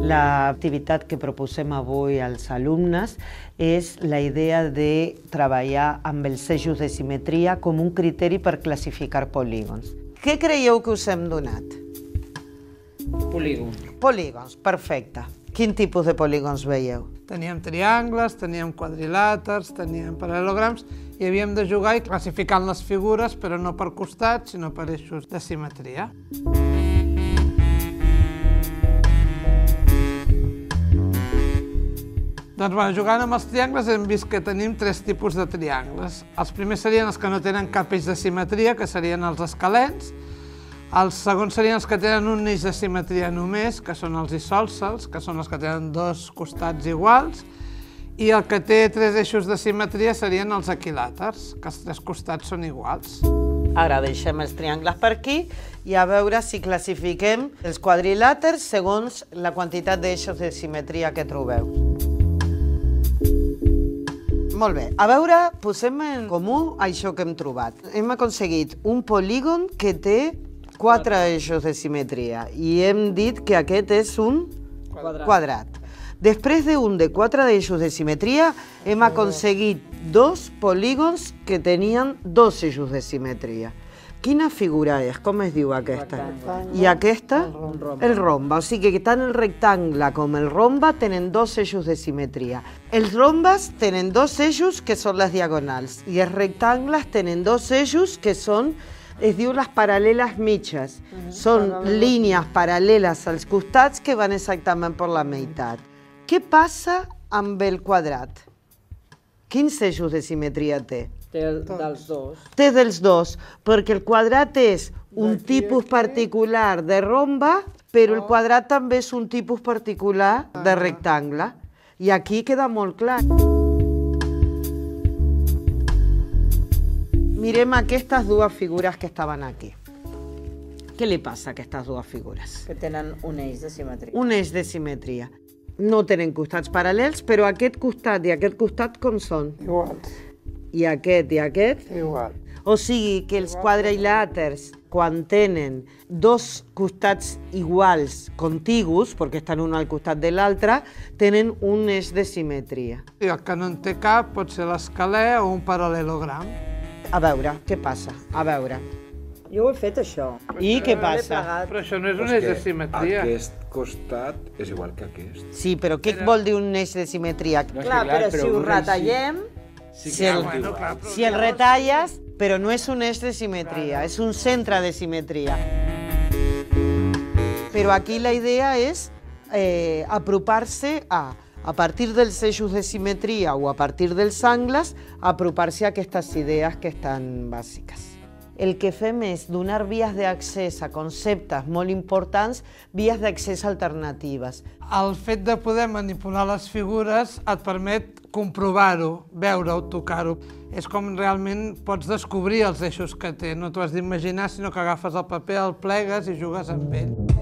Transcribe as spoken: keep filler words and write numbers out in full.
L'activitat que proposem avui als alumnes és la idea de treballar amb els eixos de simetria com un criteri per classificar polígons. Què creieu que us hem donat? Polígons. Polígons, perfecte. Quin tipus de polígons veieu? Teníem triangles, teníem quadrilàters, teníem paral·lelograms i havíem de jugar i classificant les figures, però no per costats, sinó per eixos de simetria. Doncs, bueno, jugant amb els triangles hem vist que tenim tres tipus de triangles. Els primers serien els que no tenen cap eix de simetria, que serien els escalens. Els segons serien els que tenen un eix de simetria només, que són els isòsceles, que són els que tenen dos costats iguals. I el que té tres eixos de simetria serien els equilàters, que els tres costats són iguals. Ara deixem els triangles per aquí i a veure si classifiquem els quadrilàters segons la quantitat d'eixos de simetria que trobeu. Molt bé, a veure, posem en comú això que hem trobat. Hem aconseguit un polígon que té quatre eixos de simetria i hem dit que aquest és un quadrat. quadrat. Després d'un de quatre eixos de simetria hem aconseguit dos polígons que tenien dos eixos de simetria. Quina figura és? Com es diu aquesta? I aquesta? El rombe. O sigui que tant el rectangle com el rombe tenen dos eixos de simetria. Els rombes tenen dos eixos que són les diagonals i els rectangles tenen dos eixos que són, es diu les paral·leles mitges. Són línies paral·leles als costats que van exactament per la meitat. Què passa amb el quadrat? Quins eixos de simetria té? Té dels dos. Té dels dos, perquè el quadrat és un tipus particular de rombe, però el quadrat també és un tipus particular de rectangle. I aquí queda molt clar. Mirem aquestes dues figures que estaven aquí. Què li passa a aquestes dues figures? Que tenen un eix de simetria. Un eix de simetria. No tenen costats paral·lels, però aquest costat i aquest costat com són? Iguals. I aquest i aquest? Igual. O sigui que els quadrilàters, quan tenen dos costats iguals, contigus, perquè estan un al costat de l'altre, tenen un eix de simetria. I el que no en té cap pot ser l'escalè o un paral·lelogram. A veure, què passa? A veure. Jo ho he fet, això. I què passa? Però això no és un eix de simetria. Aquest costat és igual que aquest. Sí, però què vol dir un eix de simetria? Clar, però si ho retallem... Si el, si el retalles, però no és un eix de simetria, és un centre de simetria. Però aquí la idea és eh, apropar-se a, a partir dels eixos de simetria o a partir dels angles, apropar-se a aquestes idees que estan bàsiques. El que fem és donar vies d'accés a conceptes molt importants, vies d'accés alternatives. El fet de poder manipular les figures et permet comprovar-ho, veure-ho, tocar-ho. És com realment pots descobrir els eixos que té. No t'ho has d'imaginar, sinó que agafes el paper, el plegues i jugues amb ell.